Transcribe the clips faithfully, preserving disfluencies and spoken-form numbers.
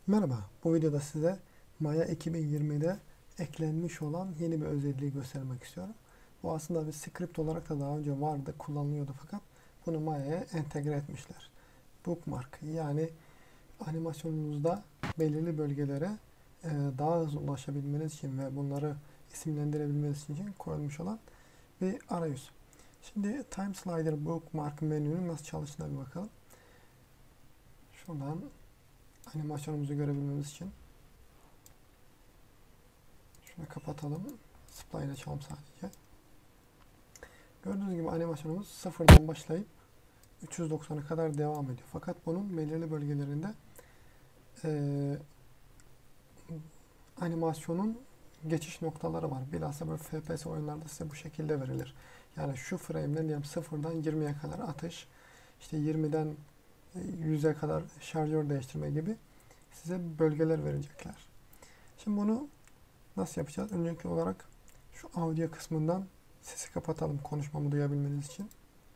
Merhaba, bu videoda size Maya iki bin yirmide eklenmiş olan yeni bir özelliği göstermek istiyorum. Bu aslında bir script olarak da daha önce vardı, kullanılıyordu fakat bunu Maya'ya entegre etmişler. Bookmark, yani animasyonunuzda belirli bölgelere e, daha hızlı ulaşabilmeniz için ve bunları isimlendirebilmeniz için koyulmuş olan bir arayüz. Şimdi Time Slider Bookmark menünün nasıl çalıştığına bir bakalım. Şuradan animasyonumuzu görebilmemiz için şunu kapatalım. Spline açalım sadece. Gördüğünüz gibi animasyonumuz sıfırdan başlayıp üç yüz doksana kadar devam ediyor. Fakat bunun belirli bölgelerinde e, animasyonun geçiş noktaları var. Bilhassa böyle F P S oyunlarda size bu şekilde verilir. Yani şu frame'den diyelim sıfırdan yirmiye kadar atış, işte yirmiden yüze kadar şarjör değiştirme gibi size bölgeler verecekler. Şimdi bunu nasıl yapacağız? Öncelikli olarak şu audio kısmından sesi kapatalım konuşmamı duyabilmeniz için.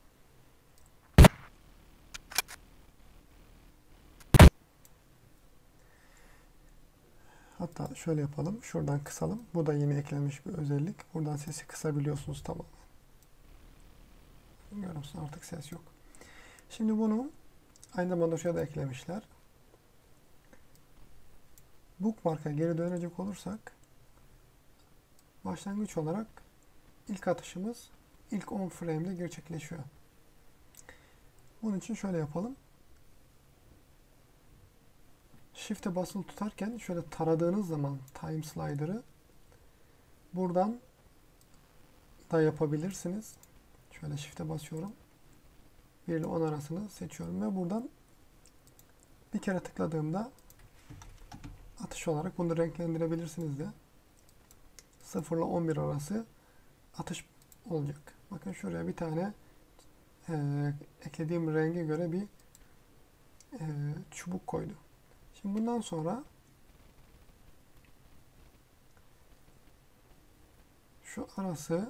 Hatta şöyle yapalım. Şuradan kısalım. Bu da yeni eklenmiş bir özellik. Buradan sesi kısabiliyorsunuz tamamen. Görüyor musun? Artık ses yok. Şimdi bunu aynı zamanda şuraya da eklemişler. Bookmark'a geri dönecek olursak başlangıç olarak ilk atışımız ilk on frame'de gerçekleşiyor. Bunun için şöyle yapalım. Shift'e basılı tutarken şöyle taradığınız zaman Time Slider'ı buradan da yapabilirsiniz. Şöyle Shift'e basıyorum. bir ile on arasını seçiyorum ve buradan bir kere tıkladığımda atış olarak bunu renklendirebilirsiniz de. sıfır ile on bir arası atış olacak. Bakın şuraya bir tane e, eklediğim renge göre bir e, çubuk koydu. Şimdi bundan sonra şu arası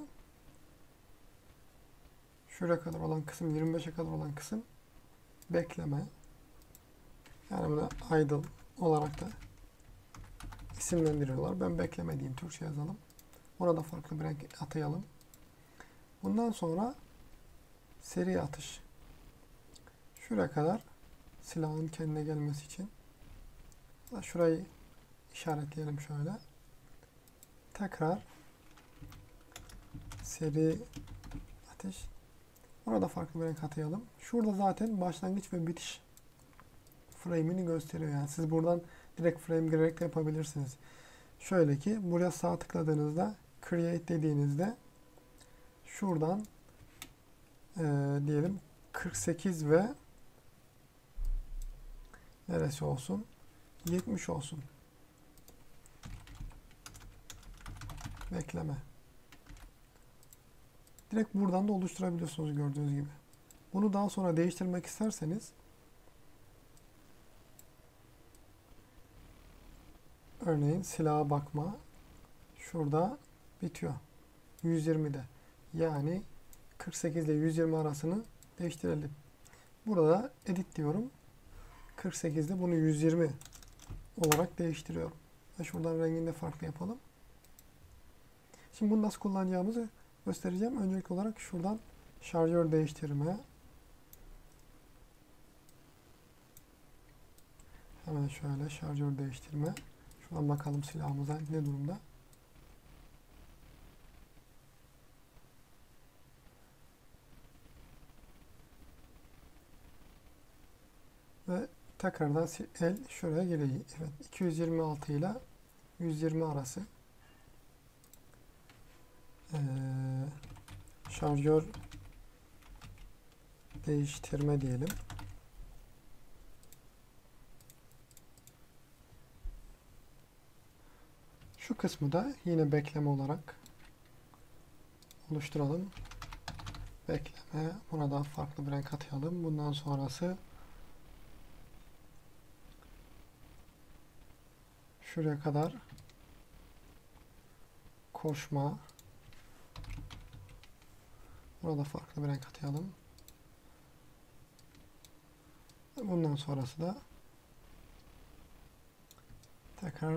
şuraya kadar olan kısım, yirmi beşe kadar olan kısım bekleme. Yani bunu idle olarak da isimlendiriyorlar. Ben bekleme diyeyim, Türkçe yazalım. Ona da farklı bir renk atayalım. Bundan sonra seri atış. Şuraya kadar silahın kendine gelmesi için. Şurayı işaretleyelim şöyle. Tekrar seri atış. Orada farklı bir renk atayalım. Şurada zaten başlangıç ve bitiş frame'ini gösteriyor. Yani siz buradan direkt frame girerek de yapabilirsiniz. Şöyle ki buraya sağ tıkladığınızda create dediğinizde şuradan e, diyelim kırk sekiz ve neresi olsun? yetmiş olsun. Bekleme. Direkt buradan da oluşturabiliyorsunuz gördüğünüz gibi. Bunu daha sonra değiştirmek isterseniz örneğin silaha bakma şurada bitiyor. yüz yirmide. Yani kırk sekiz ile yüz yirmi arasını değiştirelim. Burada edit diyorum. kırk sekizde bunu yüz yirmi olarak değiştiriyorum. Ve şuradan rengini de farklı yapalım. Şimdi bunu nasıl kullanacağımızı göstereceğim. Öncelikli olarak şuradan şarjör değiştirme. Hemen şöyle şarjör değiştirme. Şuradan bakalım silahımıza ne durumda. Ve tekrardan el şuraya geleyim. Evet, iki yüz yirmi altı ile yüz yirmi arası. Ee, şarjör değiştirme diyelim. Şu kısmı da yine bekleme olarak oluşturalım. Bekleme. Buna da farklı bir renk atayalım. Bundan sonrası şuraya kadar koşma. Buna da farklı bir renk atayalım. Bundan sonrası da tekrar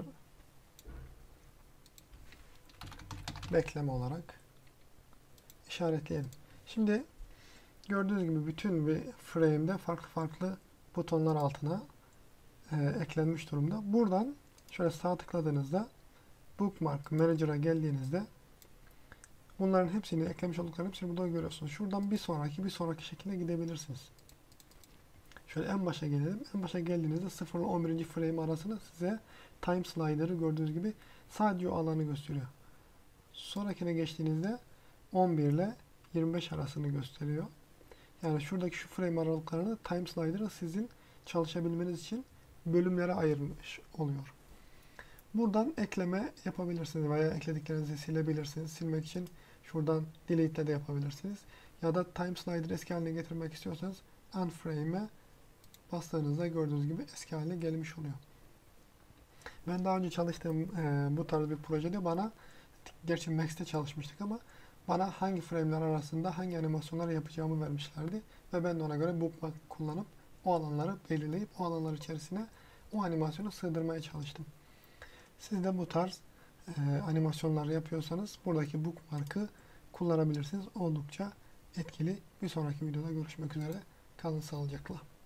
bekleme olarak işaretleyelim. Şimdi gördüğünüz gibi bütün bir frame'de farklı farklı butonlar altına e, eklenmiş durumda. Buradan şöyle sağ tıkladığınızda Bookmark Manager'a geldiğinizde bunların hepsini, eklemiş olduklarının hepsini burada görüyorsunuz. Şuradan bir sonraki, bir sonraki şekilde gidebilirsiniz. Şöyle en başa gelelim. En başa geldiğinizde sıfır ile on birinci frame arasında size Time Slider'ı gördüğünüz gibi sadece o alanı gösteriyor. Sonrakine geçtiğinizde on bir ile yirmi beş arasını gösteriyor. Yani şuradaki şu frame aralıklarını Time Slider'ı sizin çalışabilmeniz için bölümlere ayırmış oluyor. Buradan ekleme yapabilirsiniz veya eklediklerinizi silebilirsiniz. Silmek için şuradan delete de yapabilirsiniz. Ya da Time Slider'ı eski haline getirmek istiyorsanız Unframe'e bastığınızda gördüğünüz gibi eski haline gelmiş oluyor. Ben daha önce çalıştığım e, bu tarz bir projede bana, gerçi Max'te çalışmıştık ama bana hangi frame'ler arasında hangi animasyonlar yapacağımı vermişlerdi. Ve ben de ona göre bookmark kullanıp o alanları belirleyip o alanlar içerisine o animasyonu sığdırmaya çalıştım. Siz de bu tarz e, animasyonlar yapıyorsanız buradaki bookmark'ı kullanabilirsiniz. Oldukça etkili. Bir sonraki videoda görüşmek üzere. Kalın sağlıcakla.